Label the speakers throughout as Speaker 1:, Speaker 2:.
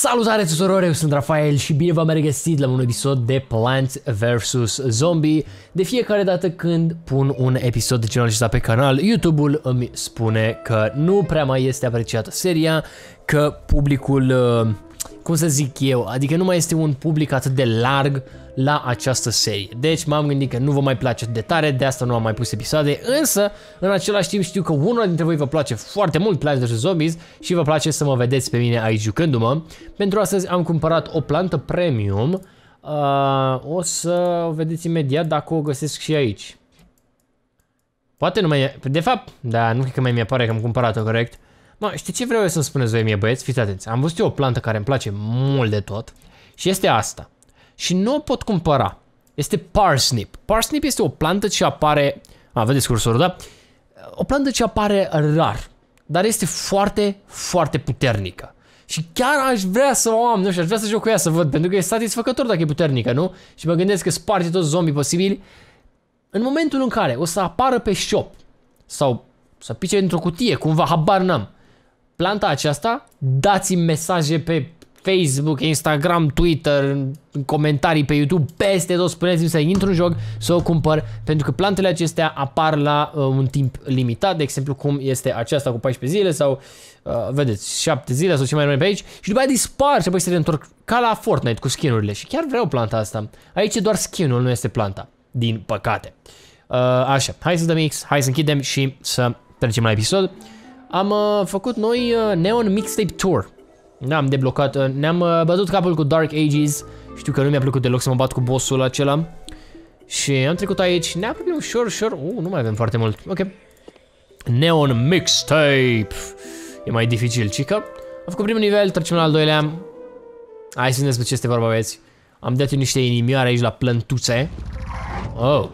Speaker 1: Salutare tuturor, eu sunt Rafael și bine v-am regăsit la un episod de Plants vs. Zombie. De fiecare dată când pun un episod de genul acesta pe canal, YouTube-ul îmi spune că nu prea mai este apreciată seria, că publicul, cum să zic eu, adică nu mai este un public atât de larg la această serie. Deci m-am gândit că nu vă mai place de tare, de asta nu am mai pus episoade, însă în același timp știu că unul dintre voi vă place foarte mult Plants vs. Zombies și vă place să mă vedeți pe mine aici jucându-mă. Pentru astăzi am cumpărat o plantă premium, o să o vedeți imediat dacă o găsesc și aici. Poate nu mai... De fapt, da, nu cred că mai mi-apare că am cumpărat-o, corect? Mă, știi ce vreau eu să-mi spuneți voi mie, băieți? Fiți atenți, am văzut eu o plantă care îmi place mult de tot și este asta. Și nu o pot cumpăra. Este parsnip. Parsnip este o plantă ce apare... vedeți cursorul, da? O plantă ce apare rar, dar este foarte, foarte puternică. Și chiar aș vrea să o am, nu știu, aș vrea să joc cu ea să văd, pentru că e satisfăcător dacă e puternică, nu? Și mă gândesc că sparge toți zombii posibili. În momentul în care o să apară pe shop sau să pice într-o cutie, cumva, habar n-am, planta aceasta, dați-mi mesaje pe Facebook, Instagram, Twitter, în comentarii pe YouTube, peste tot, spuneți-mi să intru în joc, să o cumpăr, pentru că plantele acestea apar la un timp limitat, de exemplu cum este aceasta cu 14 zile sau, vedeți, 7 zile sau ce mai rămâne pe aici și după aia dispar și apoi se reîntorc ca la Fortnite cu skin-urile și chiar vreau planta asta. Aici e doar skin-ul, nu este planta, din păcate. Așa, hai să dăm X, hai să închidem și să trecem la episod. Am făcut noi Neon Mixtape Tour. Da, am deblocat, ne-am bătut capul cu Dark Ages. Știu că nu mi-a plăcut deloc să mă bat cu bossul acela. Și am trecut aici, ne apropiem ușor. Nu mai avem foarte mult, ok. Neon Mixtape. E mai dificil, cică. Am făcut primul nivel, trecem la al doilea. Hai să vedem despre ce este vorba, băieți. Am dat eu niște inimioare aici la plântuțe. Oh.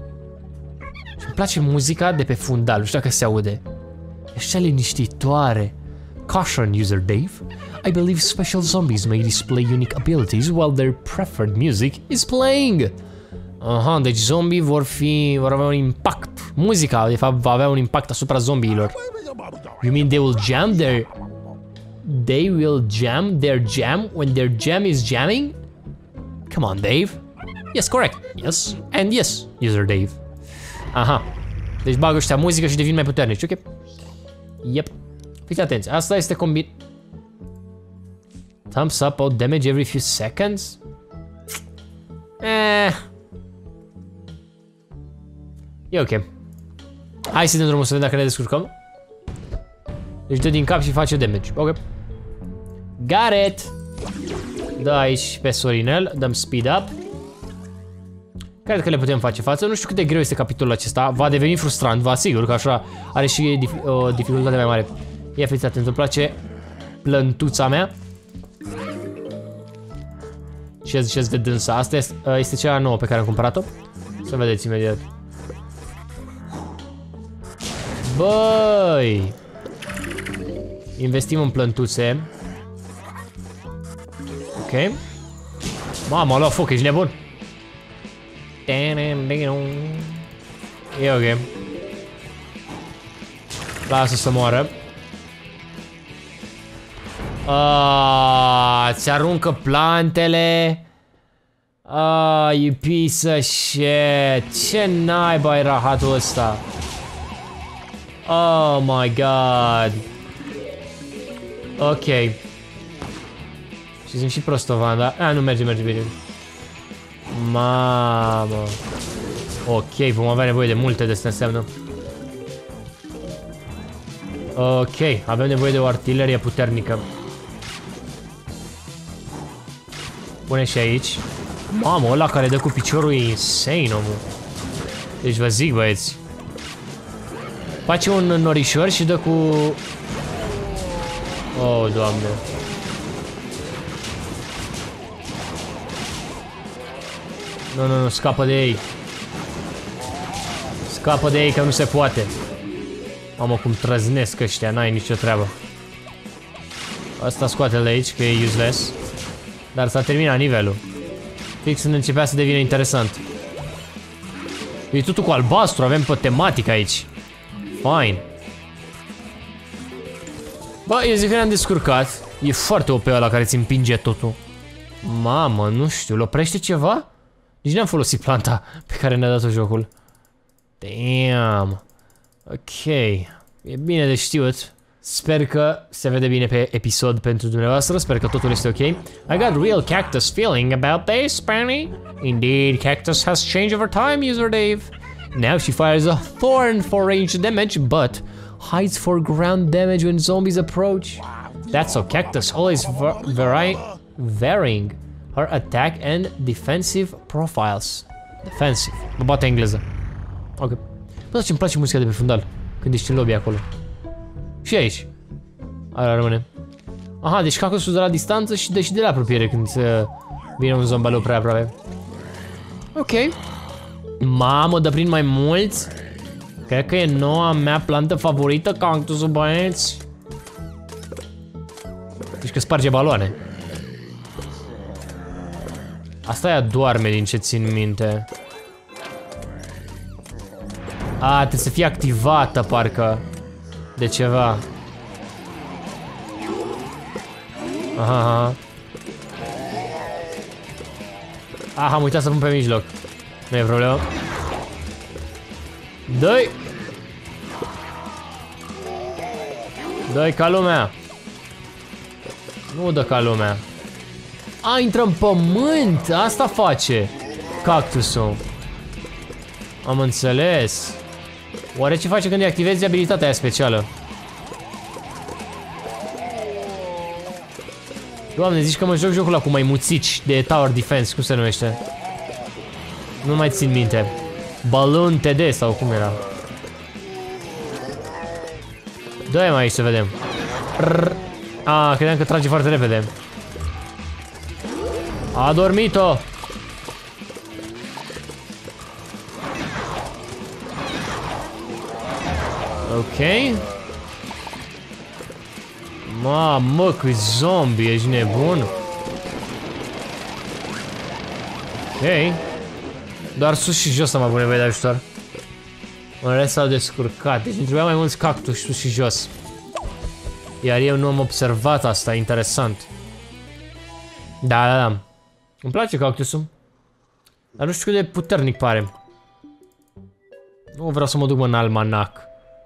Speaker 1: Și îmi place muzica de pe fundal, nu știu dacă se aude. E așa liniștitoare. Caution, user Dave. I believe special zombies may display unique abilities while their preferred music is playing. Aha, deci zombie vor avea un impact. Muzica, de fapt, va avea un impact asupra zombiilor. You mean they will jam their jam when their jam is jamming? Come on, Dave. Yes, correct. Yes, and yes, user Dave. Aha. Deci bagă ăștia muzică și devin mai puternici, ok? Yep. Fiți atenți, asta este combin... Thumbs up, out damage every few seconds? E ok. Hai să dăm drumul să vedem dacă ne descurcăm. Deci dă din cap și face damage, ok. Got it! Dă aici pe Sorinel, dăm speed up. Cred că le putem face față, nu știu cât de greu este capitolul acesta. Va deveni frustrant, vă asigur că așa are și o dificultate mai mare. Ia fiți atent, îmi place plântuța mea. Ce ziceți de dânsa? Asta este cea nouă pe care am cumpărat-o. Să vedeți imediat. Băi! Investim în plântuțe. Ok. Mamă, a luat foc, ești nebun? E ok. Lasă să moară. Ți aruncă plantele. You piece of shit. Ce naiba e rahatul ăsta? Oh my god. Ok. Și sunt și prostovan, da? Nu merge bine. Mamă. Ok, vom avea nevoie de multe de asta înseamnă. Ok, avem nevoie de o artilerie puternică. Pune și aici. Mamă, ăla care dă cu piciorul e insane, omul. Deci vă zic, băieți. Face un norișor și dă cu... Oh, Doamne. Nu, scapă de ei. Scapă de ei că nu se poate. Mamă, cum trăznesc ăștia, n-ai nicio treabă. Asta scoate-l de aici, că e useless. Dar s-a terminat nivelul. Fix când începea să devină interesant. E totul cu albastru, avem pe tematică aici. Fine. Bă, eu zic că ne-am descurcat. E foarte OP ăla care ți împinge totul. Mamă, nu știu, îl oprește ceva? Nici n-am folosit planta pe care ne-a dat-o jocul. Damn. Ok. E bine de știut. Sper că se vede bine pe episod pentru dumneavoastră. Sper că totul este ok. I got real cactus feeling about this, Penny. Indeed, cactus has changed over time, user Dave. Now she fires a thorn for range damage, but hides for ground damage when zombies approach. That's so cactus always varying her attack and defensive profiles. Defensive. Mă bate engleză. Ok. Bă, ce-mi place muzica de pe fundal când ești în lobby acolo. Și aici. Aia rămâne. Aha, deci cactusul de la distanță și de la apropiere când vine un zombaleu prea aproape. Ok. Mamă, dă prin mai mulți. Cred că e noua mea plantă favorită, cactusul, băieți. Deci că sparge baloane. Asta ea doarme din ce țin minte. A, trebuie să fie activată, parcă. De ceva. Aha, aha. Aha, am uitat să pun pe mijloc. Nu e problemă. Dă-i! Dă-i ca lumea. Nu dă ca lumea. A, intră în pământ. Asta face cactusul. Am înțeles. Oare ce face când îi activezi abilitatea aia specială? Doamne, zici că mă joc jocul ăla cu maimuțici de Tower Defense, cum se numește? Nu mai țin minte. Balloon TD sau cum era? Dă-i mai aici să vedem. A, credeam că trage foarte repede. A dormit-o! Ok. Mamă, cât zombie, ești nebun? Ok. Doar sus și jos am avut nevoie de ajutor. În rest s-au descurcat. Deci îmi trebuia mai mulți cactus sus și jos. Iar eu nu am observat asta, interesant. Da, da, da. Îmi place cactusul. Dar nu știu cât de puternic pare. Nu vreau să mă duc în almanac.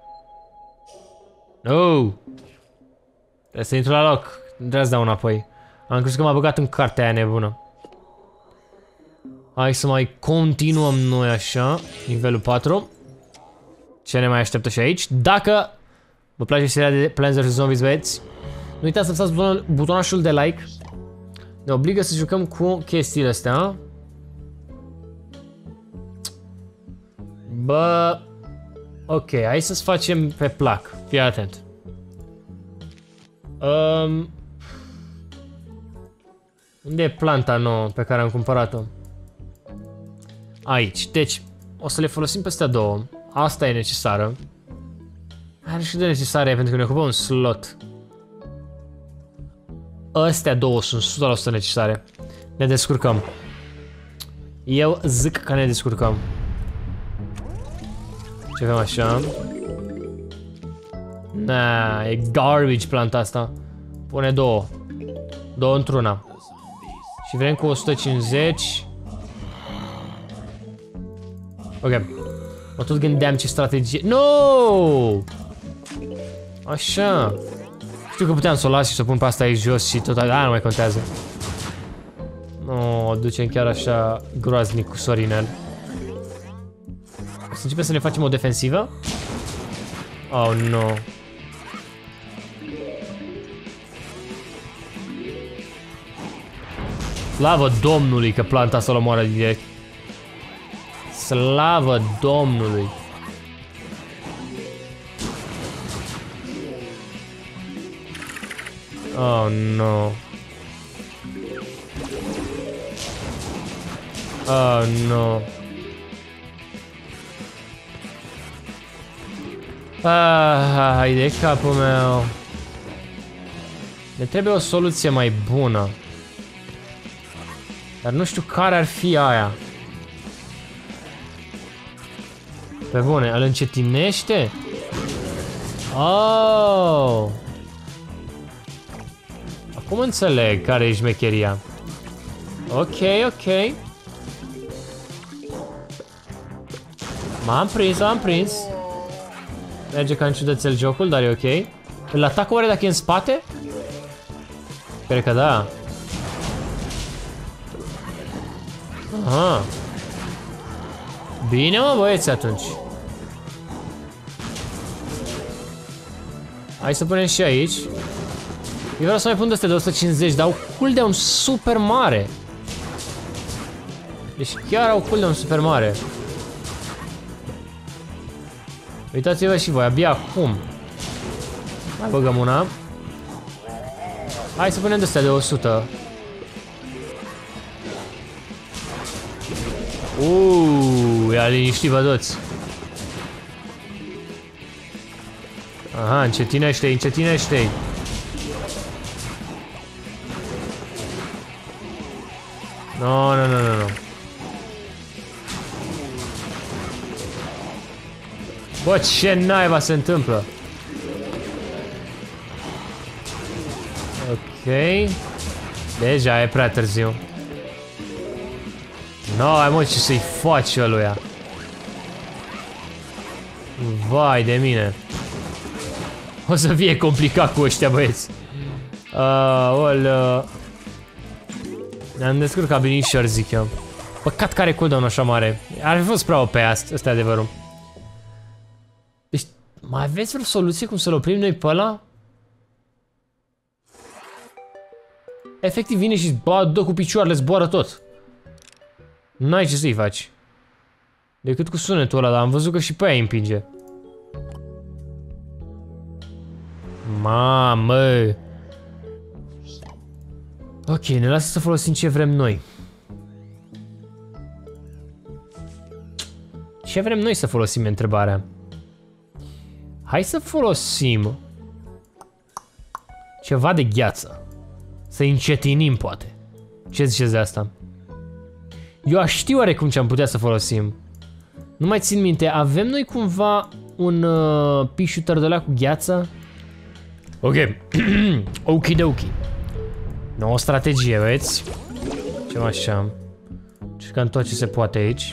Speaker 1: No! Trebuie să intru la loc. Nu trebuie să dau înapoi. Am crezut că m-a băgat în cartea aia nebună. Hai să mai continuăm noi așa. Nivelul 4. Ce ne mai așteaptă și aici? Dacă vă place seria de Plants vs Zombies, băieți, nu uitați să apăsați butonașul de like. Ne obligă să jucăm cu chestiile astea. Bă... Ok, hai să-ți facem pe plac. Fii atent. Unde e planta nouă pe care am cumpărat-o? Aici. Deci, o să le folosim pe astea două. Asta e necesară. Are și de necesară, pentru că ne ocupă un slot. Astea două sunt 100% necesare. Ne descurcăm. Eu zic că ne descurcăm. Ce avem așa? Nah, e garbage planta asta. Pune două. Două într-una. Și vrem cu 150. Ok. Mă tot gândeam ce strategie. No! Așa. Știu că puteam să o las și să o pun pe asta aici jos și tot. Da, nu mai contează. No, ducem chiar așa groaznic cu Sorinel. O să începem să ne facem o defensivă? Oh, no. Slavă Domnului că planta asta l omoară direct. Slavă Domnului. Oh, no. Oh, no. Hai de capul meu. Ne trebuie o soluție mai bună. Dar nu știu care ar fi aia. Pe bune, îl încetinește? Oh! Cum înțeleg care e șmecheria? Ok, ok. M-am prins. Merge ca în ciudățel jocul, dar e ok. Îl atacă oare dacă e în spate? Cred că da. Aha. Bine, mă, băieți, atunci. Hai să punem și aici. Eu vreau să mai pun de astea de 150, dar au cooldown super mare. Deci chiar au cooldown super mare. Uitați-vă și voi, abia acum. Mai băgăm una. Hai să punem de astea de 100. Ia liniștit, vă toți. Aha, încetinește-i, încetinește-i. No. Bă, ce naiba se întâmplă? Ok. Deja e prea târziu. N-ai, mă, ce să-i faci ăluia? Vai de mine. O să fie complicat cu ăștia, băieți. Ne-am descurcat binișor, zic eu. Păcat că are cooldown așa mare. Ar fi fost prea OP, asta e adevărul. Deci, mai aveți vreo soluție cum să-l oprim noi pe ăla? Efectiv vine și dă cu picioarele, zboară tot. N-ai ce să-i faci. Decât cu sunetul ăla, dar am văzut că și pe aia îi împinge. Mamă! Ok, ne lasă să folosim ce vrem noi. Ce vrem noi să folosim, e întrebarea. Hai să folosim ceva de gheață. Să încetinim, poate. Ce ziceți de asta? Eu aș ști oarecum ce am putea să folosim. Nu mai țin minte, avem noi cumva un pea shooter de ăla cu gheață? Ok. Okidoki. Nouă strategie, vezi? Ceva așa. Cercăm tot ce se poate aici.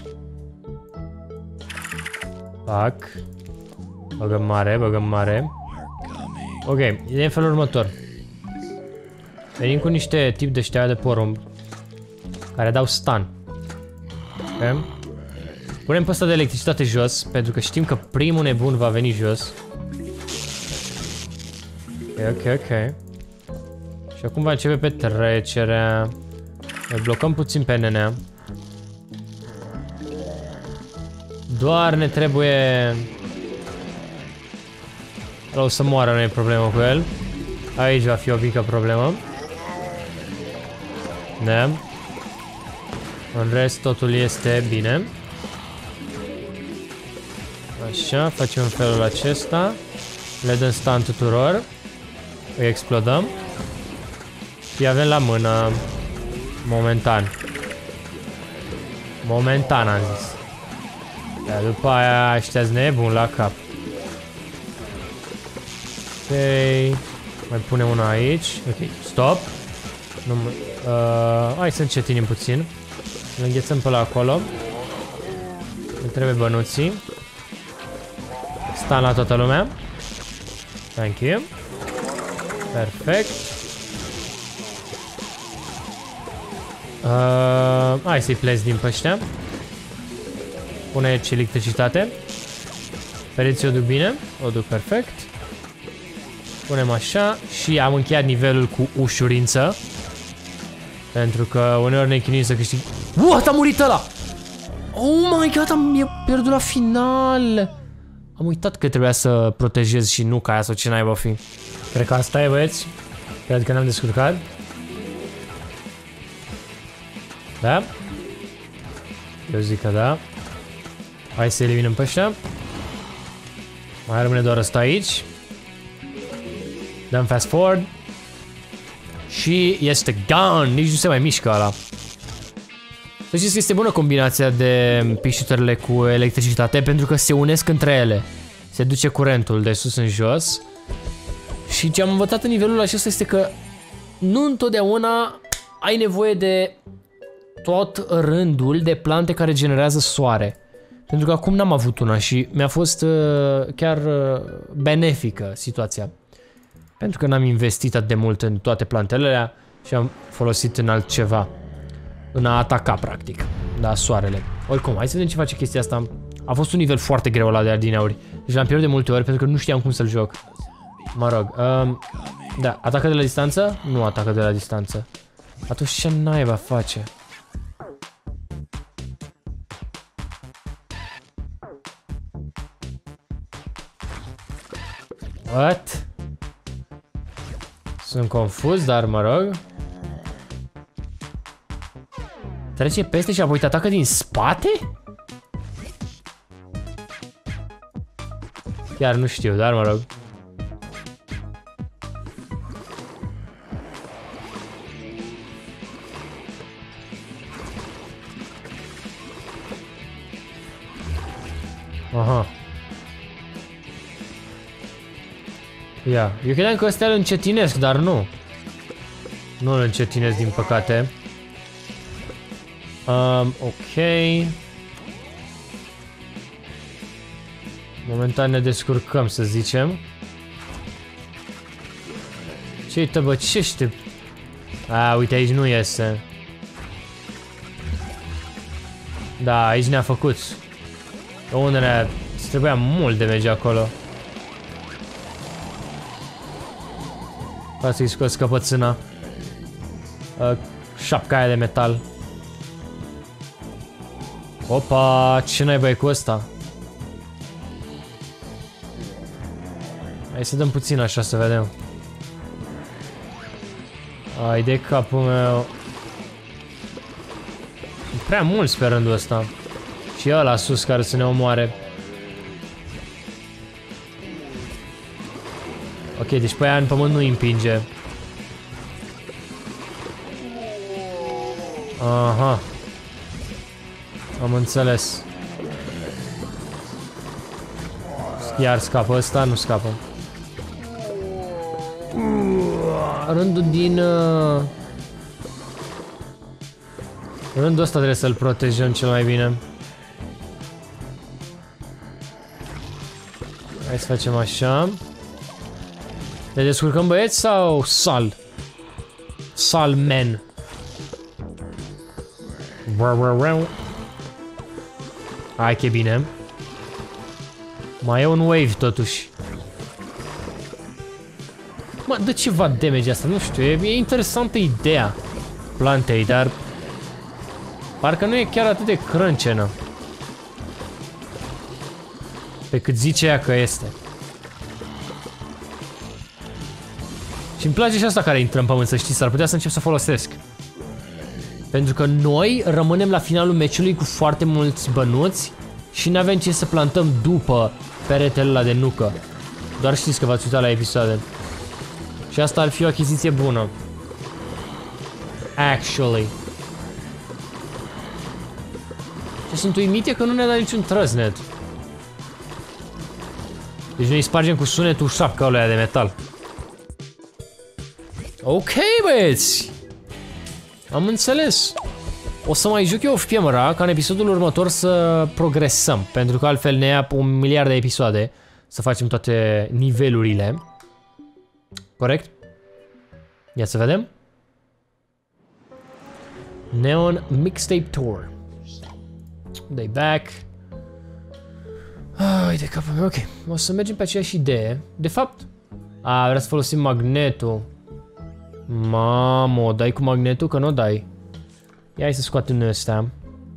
Speaker 1: Pac. Băgăm mare, băgăm mare. Ok, e în felul următor. Venim cu niște tip de ăștia de porumb care dau stun. Ok. Punem pe ăsta de electricitate jos, pentru că știm că primul nebun va veni jos. Ok. Și acum va începe petrecerea. Ne blocăm puțin pe nenea. Doar ne trebuie... O să moară, nu e problemă cu el. Aici va fi o mică problemă. Da. În rest totul este bine. Așa, facem în felul acesta. Le dăm stun tuturor. Îi explodăm. Și avem la mână. Momentan. Momentan am zis. Iar după aia ăștia-s nebuni la cap. Ok. Mai punem una aici. Ok, stop. Hai să încetinim puțin. Îl înghețăm pe la acolo. Ne trebuie bănuții. Stun la toată lumea. Thank you. Perfect. Hai să-i plez din pe ăștia. Pune și electricitate. Vedeți, o duc bine. O duc perfect. Punem așa. Și am încheiat nivelul cu ușurință. Pentru că uneori ne chinuim să câștig. What? A murit ăla! Oh my god, am pierdut la final. Am uitat că trebuia să protejez și nu ca aia sau ce naiba fi. Cred că asta e, băieți. Cred că ne-am descurcat. Da? Eu zic că da. Hai să eliminăm pe ăștia. Mai rămâne doar ăsta aici. Dăm fast forward. Și este gone. Nici nu se mai mișcă ăla. Să știți că este bună combinația de pea shooter-urile cu electricitate, pentru că se unesc între ele. Se duce curentul de sus în jos. Și ce am învățat în nivelul acesta este că nu întotdeauna ai nevoie de tot rândul de plante care generează soare. Pentru că acum n-am avut una și mi-a fost chiar benefică situația. Pentru că n-am investit atât de mult în toate plantele alea și am folosit în altceva. În a ataca, practic. Da, soarele. Oricum, hai să vedem ce face chestia asta. A fost un nivel foarte greu ăla de adineauri. Deci l-am pierdut de multe ori pentru că nu știam cum să-l joc. Mă rog. Da, atacă de la distanță? Nu atacă de la distanță. Atunci ce naiba face? What? Sunt confuz, dar mă rog. Trece peste și apoi te atacă din spate? Chiar nu știu, dar mă rog. Aha. Ia, eu credeam că ăstea îl încetinesc, dar nu. Nu îl încetinesc, din păcate. Ok. Momentan ne descurcăm, să zicem. Ce-i tăbăcește? A, uite, aici nu iese. Da, aici ne-a făcut. Unele îți trebuia mult de merge acolo. Ca să-i scos căpățâna. Șapca aia de metal. Opa, ce naiba e cu ăsta? Hai să dăm puțin așa să vedem. Ai de capul meu. Prea mulți pe rândul ăsta. Și ăla sus care să ne omoare. Ok, deci pe aia în pământ nu îi împinge. Aha. Am înțeles. Iar scapă ăsta? Nu scapă. Rândul din... Rândul ăsta trebuie să-l protejăm cel mai bine. Hai să facem așa. Ne descurcăm, băieți, sau sal? Salmen. Hai că e bine. Mai e un wave totuși. Mă, dă ceva damage asta, nu știu, e interesantă ideea plantei, dar parcă nu e chiar atât de crâncenă pe cât zice ea că este. Și îmi place și asta care intră în pământ, să știți, ar putea să încep să folosesc. Pentru că noi rămânem la finalul meciului cu foarte mulți bănuți și nu avem ce să plantăm după peretele ăla de nucă. Doar știți că v-ați uitat la episoade. Și asta ar fi o achiziție bună. Actually. Ce sunt uimit e că nu ne-a dat niciun trăznet. Deci noi spargem cu sunetul șapca ăla de metal. Ok, băieți! Am înțeles. O să mai joc eu off-camera ca în episodul următor să progresăm. Pentru că altfel ne ia 1 miliard de episoade să facem toate nivelurile. Corect? Ia să vedem. Neon Mixtape Tour. Day back. Ai de capul meu, ok. O să mergem pe aceeași idee. De fapt, vrea să folosim magnetul. Mamă, o dai cu magnetul? Că nu o dai. Ia hai să scoatem noi ăsta.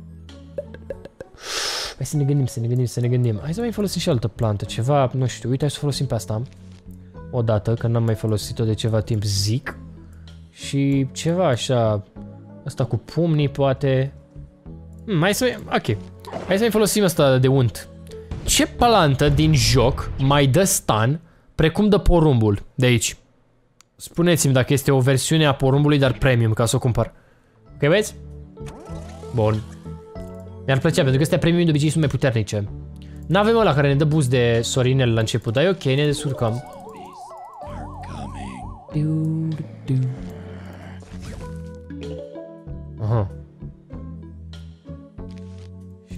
Speaker 1: Hai să ne gândim, să ne gândim. Hai să mai folosim și altă plantă, ceva, nu știu, uite, hai să folosim pe asta. Odată, că n-am mai folosit-o de ceva timp, zic. Și ceva așa, asta cu pumnii, poate. Hai să mai, ok. Hai să mai folosim asta de unt. Ce plantă din joc mai dă stun precum dă porumbul de aici? Spuneți-mi dacă este o versiune a porumbului, dar premium, ca să o cumpăr. Ok, băieți? Bun. Mi-ar plăcea, pentru că astea premium de obicei sunt mai puternice. N-avem ăla care ne dă boost de sorinel la început, dar e ok, ne descurcăm.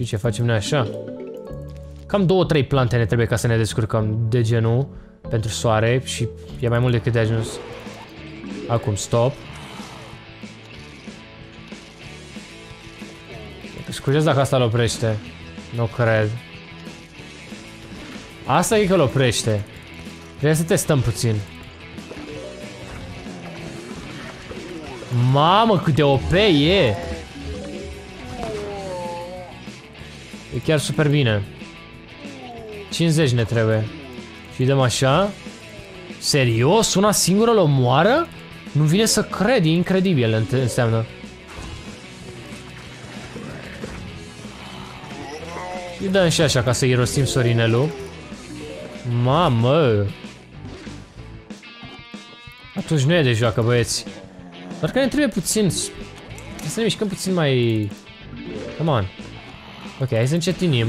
Speaker 1: Și ce facem noi așa? Cam 2-3 plante ne trebuie ca să ne descurcăm de genul pentru soare și e mai mult decât de ajuns. Acum stop. Scurgez dacă asta îl oprește. Nu cred. Asta e că îl oprește. Trebuie să testăm puțin. Mamă, cât de OP e! E chiar super bine. 50 ne trebuie. Și dăm așa. Serios? Una singură îl omoară? Nu vine să cred, e incredibil înseamnă. Și dăm și așa ca să irosim sorinelul. Mamă! Atunci nu e de joacă, băieți. Doar că ne trebuie puțin. Trebuie să ne mișcăm puțin mai... Come on. Ok, hai să încetinim.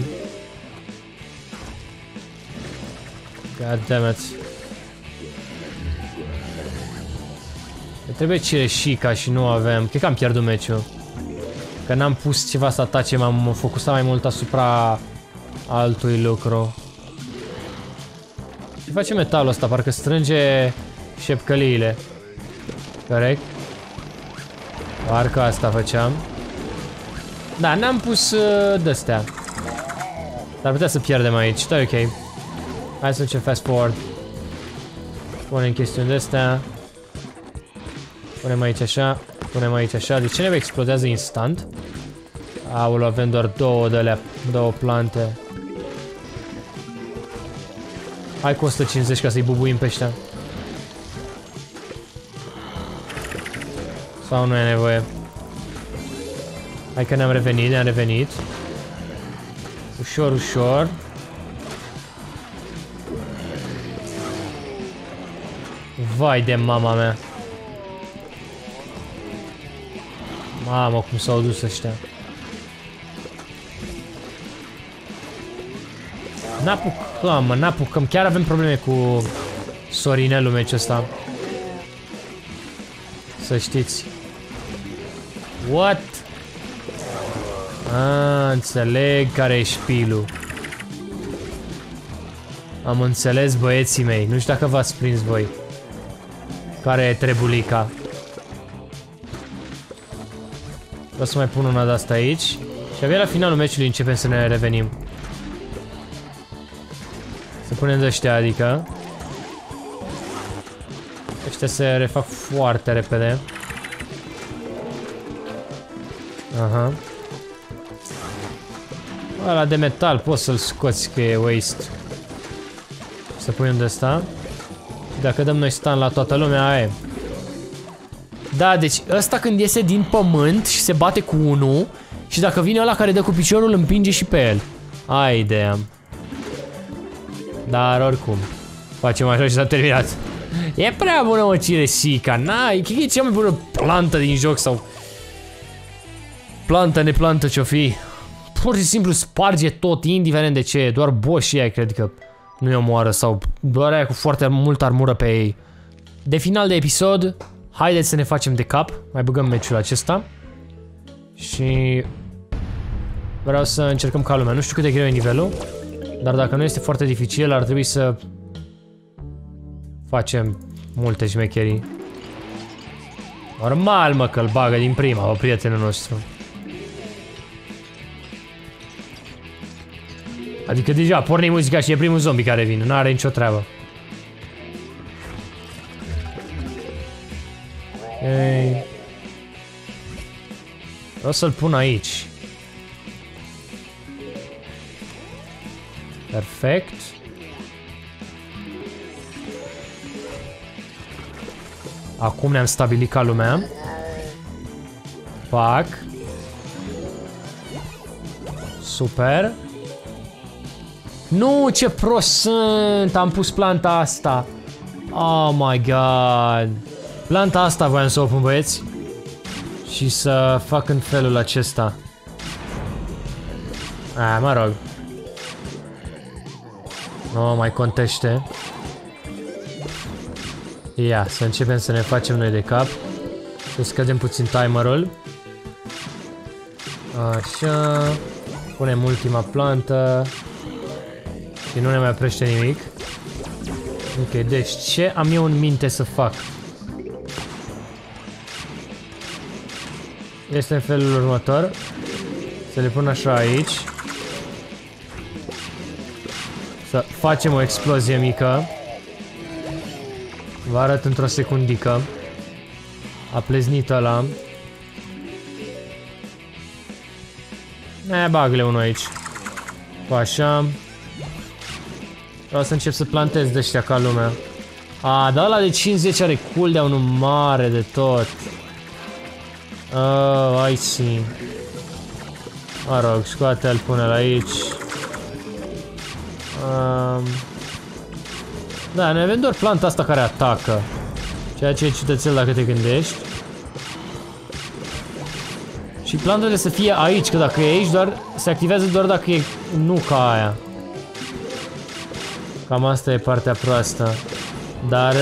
Speaker 1: God damn it. Ne trebuie cireșica și nu avem. Cred că am pierdut meciul. Că n-am pus ceva să atace, m-am focusat mai mult asupra altui lucru. Ce face metalul ăsta? Parcă strânge șepcăliile. Corect? Parcă asta făceam. Da, n-am pus de-astea. Dar putea să pierdem aici, da, ok. Hai să facem fast forward. Punem chestiuni de-astea. Punem aici așa. Punem aici așa. De ce ne explodează instant? Aoleu, avem doar două plante. Hai cu 150 ca să-i bubuim pe ăștia. Sau nu e nevoie? Hai că ne-am revenit, Ușor, ușor. Vai de mama mea. Mamă, cum s-au dus ăștia. N-apucăm, mă, n-apucăm. Chiar avem probleme cu sorinelul meciul ăsta. Să știți. What? Înțeleg care e șpilul. Am înțeles, băieții mei. Nu știu dacă v-ați prins voi. Care e trebulica. Vreau să mai pun una de asta aici. Și abia la finalul meciului începem să ne revenim. Să punem de ăștia, adică. Ăștia se refac foarte repede. Aha. Ăla de metal poți să-l scoți că e waste. Să punem de asta. Dacă dăm noi stun la toată lumea, aia e. Da, deci ăsta când iese din pământ și se bate cu unul și dacă vine ăla care dă cu piciorul, îl împinge și pe el. Aia e ideea. Dar oricum, facem așa și s-a terminat. E prea bună, mă, cireșica. N-ai, cred că e cea mai bună plantă din joc sau... Plantă, neplantă ce-o fi. Pur și simplu sparge tot, indiferent de ce e. Doar boss și ea, cred că nu i omoară sau doar aia cu foarte multă armură pe ei. De final de episod, haideți să ne facem de cap. Mai băgăm meciul acesta. Și... vreau să încercăm ca lumea. Nu știu cât de greu e nivelul. Dar dacă nu este foarte dificil, ar trebui să... facem multe șmecherii. Normal, mă, că îl bagă din prima, o prietenul nostru. Adică deja porni muzica și e primul zombie care vine, n-are nicio treabă. Okay. Vreau să-l pun aici. Perfect. Acum ne-am stabilit ca lumea. Fac. Super. Nu, ce prost sunt! Am pus planta asta. Oh my god. Planta asta voiam să o pun, băieți. Și să fac în felul acesta. Mă rog. Nu mai contește. Ia, să începem să ne facem noi de cap. Să scădem puțin timerul. Așa. Punem ultima plantă. Și nu ne mai oprește nimic. Ok, deci ce am eu în minte să fac? Este în felul următor. Să le pun așa aici. Să facem o explozie mică. Vă arăt într-o secundică. A pleznit ăla. Bagă-le unul aici. Așa. Vreau să încep să plantez de ăștia ca lumea. Dar ăla de 50 are cooldown-ul mare de tot. Oh, I see. Mă rog, scoate-l, pune-l aici. Da, ne avem doar planta asta care atacă. Ceea ce e ciudățel dacă te gândești. Și plantele să fie aici, că dacă e aici doar se activează doar dacă e nuca aia. Cam asta e partea proastă. Dar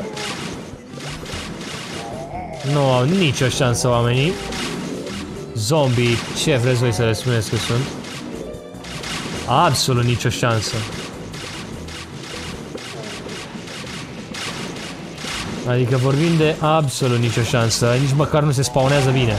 Speaker 1: nu au nicio șansă oamenii. Zombie, ce vreți voi să le spuneți că sunt? Absolut nicio șansă. Adică vorbim de absolut nicio șansă. Nici măcar nu se spawnează bine.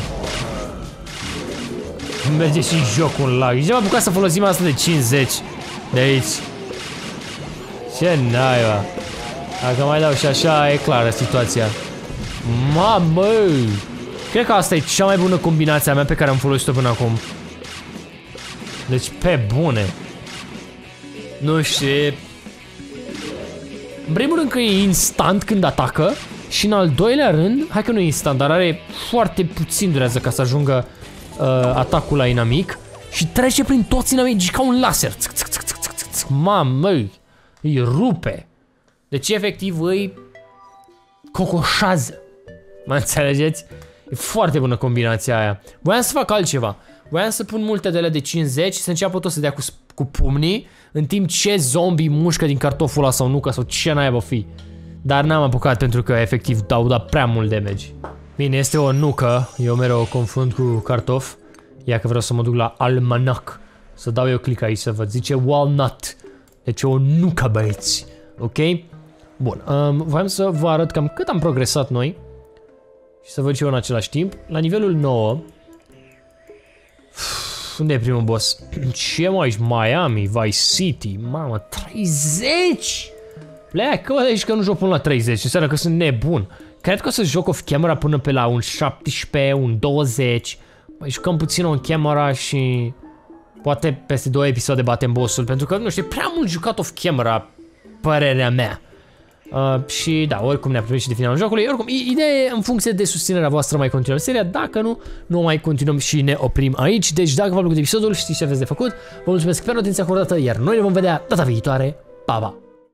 Speaker 1: Merge și jocul în lag. Nici am apucat să folosim asta de 50 de aici. Ce naiba. Dacă mai dau și așa, e clară situația. Mamă! Cred că asta e cea mai bună combinație a mea pe care am folosit-o până acum. Deci pe bune. Nu știu. În primul rând că e instant când atacă. Și în al doilea rând, hai că nu e instant, dar are foarte puțin durează ca să ajungă atacul la inamic. Și trece prin toți inamici ca un laser. Mamă, îi rupe. Deci efectiv îi cocoșează. Mă înțelegeți? E foarte bună combinația aia. Voiam să fac altceva. Voiam să pun multe de ele de 50 și să înceapă tot să dea cu pumnii, în timp ce zombie mușcă din cartoful ăla sau nuca sau ce naiba fi. Dar n-am apucat pentru că efectiv dau prea mult damage. Bine, este o nucă. Eu mereu o confund cu cartof. Ia că vreau să mă duc la almanac. Să dau eu click aici să văd. Zice walnut. Deci o nucă, băieți. Ok? Bun. Voiam să vă arăt cam cât am progresat noi. Și să văd și eu în același timp. La nivelul 9. Unde e primul boss? Ce mă aici? Miami, Vice City. Mamă, 30! Pleacă, bă, deci că nu joc până la 30. Înseamnă că sunt nebun. Cred că o să joc off-camera până pe la un 17, un 20. Mai jucăm puțin on-camera și... poate peste 2 episoade batem bossul. Pentru că, nu știu, e prea mult jucat off-camera, părerea mea. Și da, oricum ne-a primit și de finalul jocului. Oricum, ideea e în funcție de susținerea voastră mai continuăm seria. Dacă nu, nu mai continuăm și ne oprim aici. Deci dacă v-a plăcut episodul, știți ce aveți de făcut. Vă mulțumesc pentru atenția acordată, iar noi ne vom vedea data viitoare. Pa, pa!